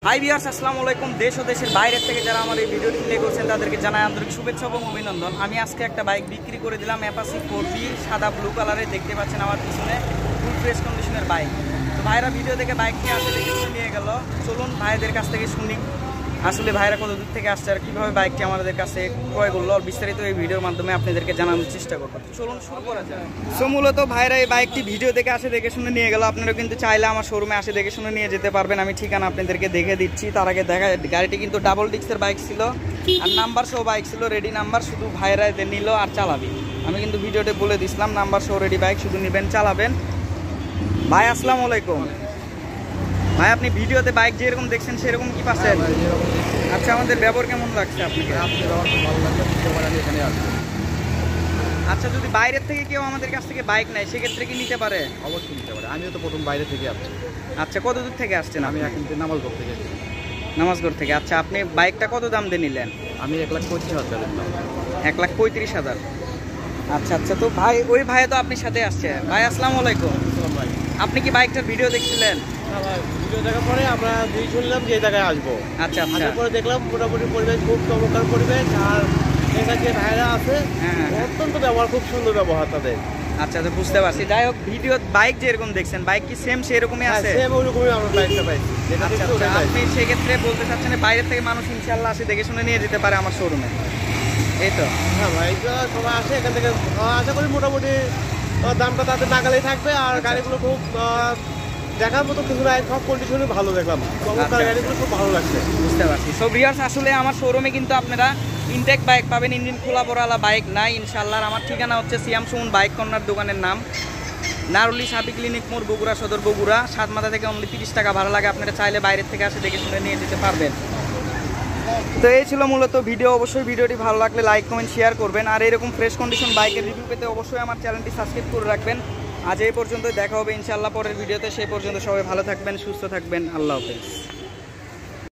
Hi viewers, আসসালামু আলাইকুম। দেশ ও দেশের বাইরের থেকে যারা আমার এই ভিডিওটি প্লে করছেন তাদেরকে জানাই আন্তরিক শুভেচ্ছা এবং অভিনন্দন। আমি আজকে একটা বাইক বিক্রি করে দিলাম, অ্যাপাচি 4B, সাদা ব্লু কালারে। দেখতে পাচ্ছেন আমার পিছনে ফুল ফ্রেশ কন্ডিশনের বাইক। তো ভাইরা ভিডিও দেখে বাইক নিয়ে আসে দেখে নিয়ে গেল। চলুন ভাইদের কাছ থেকে শুনি আসলে ভাইরা কত দূর থেকে আসছে আর কীভাবে বাইকটি আমাদের কাছে ক্রয় করলো, আর বিস্তারিত এই ভিডিওর মাধ্যমে আপনাদেরকে জানানোর চেষ্টা করবো। চলুন শুরু করা যায়। সো মূলত ভাইরা এই বাইকটি ভিডিও দেখে আসে দেখে শুনে নিয়ে গেল। আপনারা কিন্তু চাইলে আমার শোরুমে আসে দেখে শুনে নিয়ে যেতে পারবেন। আমি ঠিকানা আপনাদেরকে দেখে দিচ্ছি। তার আগে গাড়িটি কিন্তু ডাবল ডিস্কের বাইক ছিল আর নাম্বার সহ বাইক ছিল, রেডি নাম্বার। শুধু ভাইরা নিল আর চালাবি। আমি কিন্তু ভিডিওতে বলে দিছিলাম নাম্বার সহ রেডি বাইক, শুধু নেবেন চালাবেন। ভাই আসসালামু আলাইকুম। ভাই আপনি ভিডিওতে বাইক যেরকম দেখছেন সেরকম কি পাচ্ছেন? আচ্ছা, আমাদের ব্যবহার কেমন লাগছে আপনাকে? আচ্ছা, যদি বাইরের থেকে কেউ আমাদের কাছ থেকে বাইক নেয় সেক্ষেত্রে কি নিতে পারে? অবশ্যই নিতে পারে। আমিও তো প্রথম বাইরে থেকে আসছি। আচ্ছা, কত দূর থেকে আসছেন? আমি এখন নামাজগড় থেকে। নামাজগড় থেকে। আচ্ছা, আপনি বাইকটা কত দাম দিয়ে নিলেন? আমি 1,35,000। 1,35,000। আচ্ছা আচ্ছা, তো ভাই ওই ভাই তো আপনার সাথে আসছে। ভাই আসসালামু আলাইকুম। ভাই, আপনি কি বাইকটার ভিডিও দেখছিলেন? না ভাই, ভিডিও দেখার পরে আমরা দুই শুনলাম যে এই জায়গায় আসবো। আচ্ছা আচ্ছা, তারপরে দেখলাম মোটামুটি পরিবেশ খুব চমৎকার পরিবেশ, আর এখানে যে ভাইরা আছে অত্যন্ত ব্যবহার, খুব সুন্দর ব্যবহার তাদের। আচ্ছা, তো বুঝতে পারছি। যাই হোক, ভিডিও বাইক যেরকম দেখছেন বাইক কি সেম সেরকমই আছে? সেম ওইরকমই আমরা বাইকটা পাইছি। আপনি সেক্ষেত্রে বলতে চাচ্ছেন বাইরের থেকে মানুষ ইনশাল্লাহ আসে দেখে শুনে নিয়ে যেতে পারে আমার শোরুমে, এই তো? হ্যাঁ ভাই, সবাই আসে এখান থেকে। আশা করি মোটামুটি দামটা তাদের নাগালেই থাকবে। আর গাড়িগুলো খুব দেখার মতো কিছু নাই, সব কন্ডিশনই ভালো দেখলাম। চমৎকার গাড়িগুলো খুব ভালো লাগছে। বুঝতে পারছি। সো ভিউয়ার্স, আসলে আমার শোরুমে কিন্তু আপনারা ইনটেক বাইক পাবেন, ইঞ্জিন খোলা পড়ালা বাইক নাই ইনশাল্লাহ। আমার ঠিকানা হচ্ছে সিয়াম সুমন বাইক কর্নার, দোকানের নাম নারুলি সাপি ক্লিনিক মোড়, বগুড়া সদর, বগুড়া। 7 মাথা থেকে অনলি 30 টাকা ভাড়া লাগে। আপনারা চাইলে বাইরের থেকে আসে দেখে শুনে নিয়ে যেতে পারবেন। তো এই ছিল মূলত ভিডিও। অবশ্যই ভিডিওটি ভালো লাগলে লাইক কমেন্ট শেয়ার করবেন। আর এরকম ফ্রেশ কন্ডিশন বাইকের রিভিউ পেতে অবশ্যই আমার চ্যানেলটি সাবস্ক্রাইব করে রাখবেন। আজ এই পর্যন্ত, দেখা হবে ইনশাআল্লাহ পরের ভিডিওতে। সেই পর্যন্ত সবাই ভালো থাকবেন, সুস্থ থাকবেন। আল্লাহ হাফেজ।